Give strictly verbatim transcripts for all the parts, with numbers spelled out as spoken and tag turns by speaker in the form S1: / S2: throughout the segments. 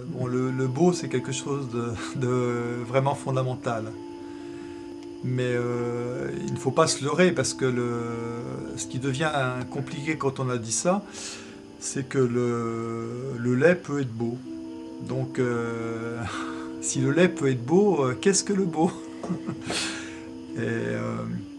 S1: Bon, le, le beau, c'est quelque chose de, de vraiment fondamental. Mais euh, il ne faut pas se leurrer parce que le, ce qui devient compliqué quand on a dit ça, c'est que le, le lait peut être beau. Donc, euh, si le lait peut être beau, euh, qu'est-ce que le beau? Et euh,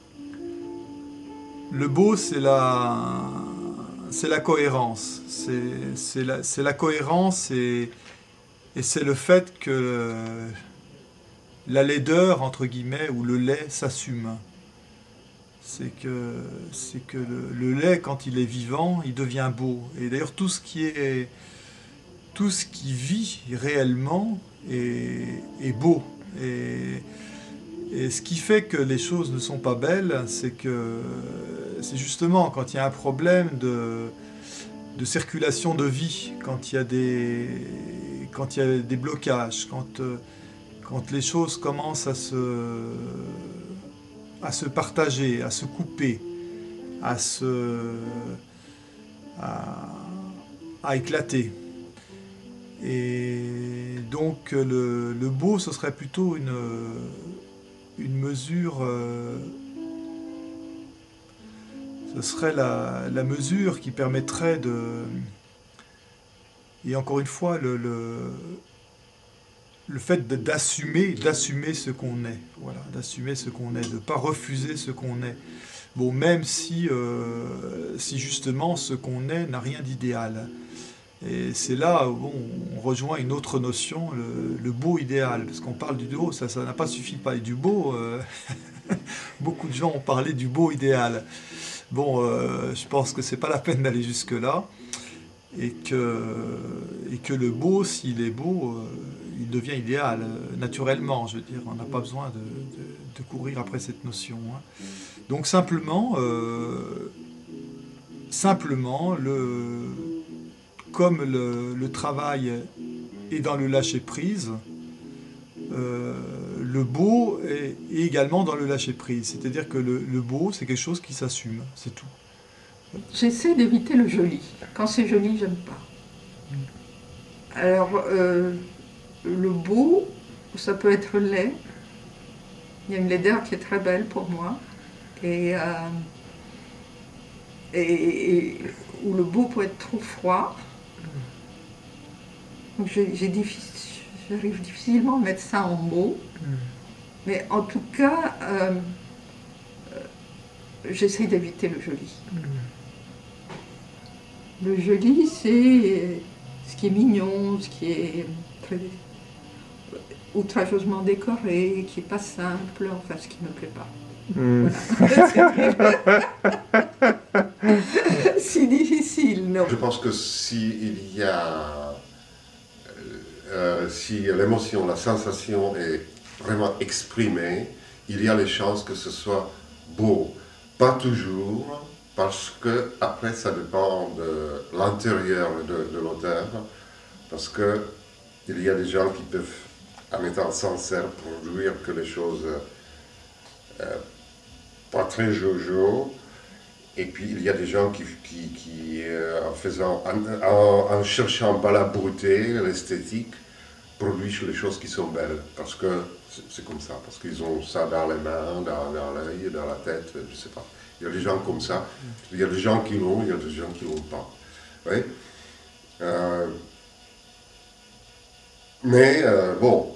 S1: le beau, c'est la, c'est la cohérence. C'est, c'est la, c'est la cohérence et, et c'est le fait que la laideur, entre guillemets, ou le lait s'assume. C'est que, c'est que le, le lait, quand il est vivant, il devient beau. Et d'ailleurs, tout ce qui est, tout ce qui vit réellement est, est beau. Et, et ce qui fait que les choses ne sont pas belles, c'est que c'est justement quand il y a un problème de, de circulation de vie, quand il y a des, quand il y a des blocages, quand, quand les choses commencent à se, à se partager, à se couper, à se, à, à éclater. Et donc le, le beau, ce serait plutôt une, une mesure, euh, ce serait la, la mesure qui permettrait de, et encore une fois, le, le, le fait d'assumer, d'assumer ce qu'on est, voilà, d'assumer ce qu'on est, de ne pas refuser ce qu'on est. Bon, même si, euh, si justement ce qu'on est n'a rien d'idéal. Et c'est là où bon, on rejoint une autre notion, le, le beau idéal. Parce qu'on parle du beau, ça ça n'a pas suffi de parler du beau. Euh, beaucoup de gens ont parlé du beau idéal. Bon, euh, je pense que c'est pas la peine d'aller jusque-là. Et que, et que le beau, s'il est beau, euh, il devient idéal, euh, naturellement. Je veux dire, on n'a pas besoin de, de, de courir après cette notion. Hein. Donc simplement, euh, simplement le, comme le, le travail est dans le lâcher-prise, euh, le beau est, est également dans le lâcher-prise. C'est-à-dire que le, le beau, c'est quelque chose qui s'assume, c'est tout.
S2: J'essaie d'éviter le joli. Quand c'est joli, j'aime pas. Alors, euh, le beau, ça peut être laid. Il y a une laideur qui est très belle pour moi. Et, euh, et, et où le beau peut être trop froid. Donc j'ai, j'ai diffici- j'arrive difficilement à mettre ça en mots. Mais en tout cas, euh, j'essaie d'éviter le joli. Le joli, c'est ce qui est mignon, ce qui est très outrageusement décoré, qui n'est pas simple, enfin ce qui ne me plaît pas.
S3: Mm.
S2: Voilà. Si difficile, non.
S4: Je pense que s'il y a, euh, si l'émotion, la sensation est vraiment exprimée, il y a les chances que ce soit beau. Pas toujours, parce que après ça dépend de l'intérieur de, de l'auteur, parce que il y a des gens qui peuvent, en étant sincères, produire que les choses euh, pas très jojo. Et puis il y a des gens qui, qui, qui euh, en, faisant, en, en, en cherchant pas la beauté, l'esthétique, produisent les choses qui sont belles. Parce que c'est comme ça, parce qu'ils ont ça dans les mains, dans, dans l'œil, dans la tête, je sais pas. Il y a des gens comme ça. Il y a des gens qui l'ont, il y a des gens qui l'ont pas. Oui. Euh, mais euh, bon,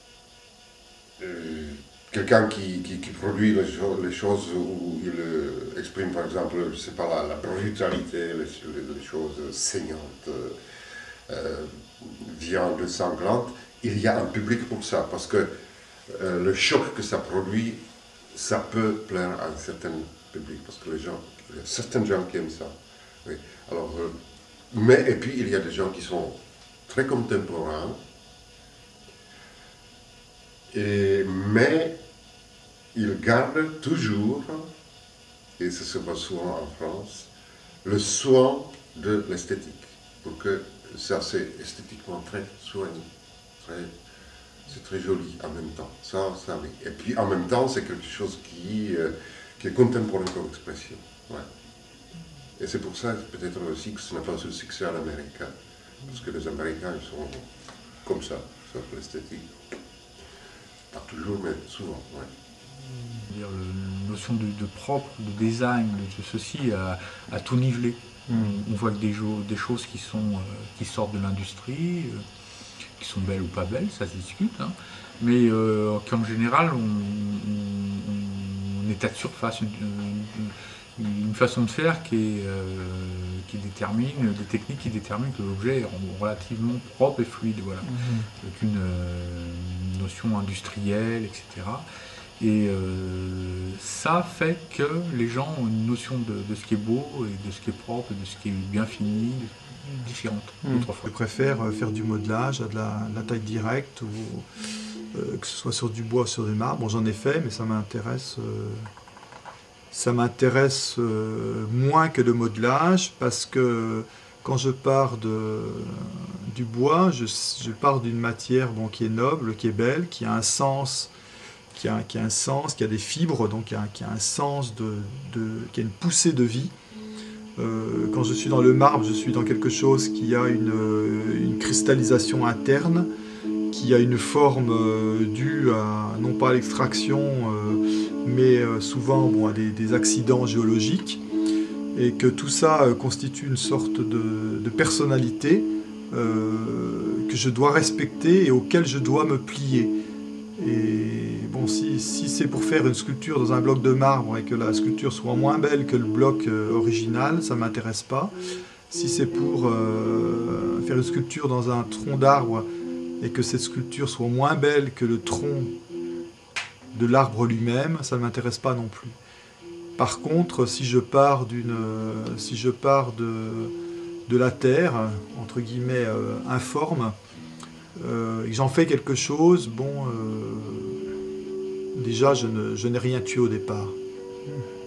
S4: euh, quelqu'un qui, qui, qui produit les, les choses où il euh, exprime par exemple, je sais pas, la, la brutalité, les, les, choses saignantes, euh, viande sanglante, il y a un public pour ça, parce que euh, le choc que ça produit, ça peut plaire à un certain public, parce que les gens, il y a certains gens qui aiment ça. Oui. Alors, euh, mais, et puis il y a des gens qui sont très contemporains, et, mais ils gardent toujours, et ça se voit souvent en France, le soin de l'esthétique, pour que ça c'est esthétiquement très soigné, très, c'est très joli en même temps, ça, ça oui. Et puis en même temps c'est quelque chose qui, euh, qui est contemporain comme expression. Ouais. Et c'est pour ça peut-être aussi que ce n'est pas un succès à l'américain, parce que les Américains ils sont comme ça, sur l'esthétique. Pas toujours, mais souvent, ouais.
S3: La notion de, de propre, de design, de ceci a, a tout nivelé. Mm. On, on voit que des, des choses qui, sont, euh, qui sortent de l'industrie, euh, qui sont belles ou pas belles, ça se discute, hein, mais euh, qu'en général, on, on, on est à de surface, une, une, une façon de faire qui, est, euh, qui détermine, des techniques qui déterminent que l'objet est relativement propre et fluide, voilà, mm. avec une, une notion industrielle, et cetera. Et euh, ça fait que les gens ont une notion de, de ce qui est beau et de ce qui est propre, de ce qui est bien fini, différente mmh. d'autrefois.
S1: Je préfère faire du modelage à de la, de la taille directe, ou euh, que ce soit sur du bois ou sur du marbre. Bon, j'en ai fait, mais ça m'intéresse, euh, ça m'intéresse euh, moins que le modelage, parce que quand je pars de, du bois, je, je pars d'une matière bon, qui est noble, qui est belle, qui a un sens. Qui a, qui a un sens, qui a des fibres, donc qui a, qui a un sens, de, de, qui a une poussée de vie. Euh, quand je suis dans le marbre, je suis dans quelque chose qui a une, une cristallisation interne, qui a une forme euh, due à, non pas à l'extraction, euh, mais euh, souvent bon, à des, des accidents géologiques, et que tout ça euh, constitue une sorte de, de personnalité euh, que je dois respecter et auquel je dois me plier. Et bon, si, si c'est pour faire une sculpture dans un bloc de marbre et que la sculpture soit moins belle que le bloc euh, original, ça ne m'intéresse pas. Si c'est pour euh, faire une sculpture dans un tronc d'arbre et que cette sculpture soit moins belle que le tronc de l'arbre lui-même, ça ne m'intéresse pas non plus. Par contre, si je pars, d'une, euh, si je pars de, de la terre, entre guillemets, euh, informe, Euh, et que j'en fais quelque chose, bon, euh, déjà je, ne, je n'ai rien tué au départ.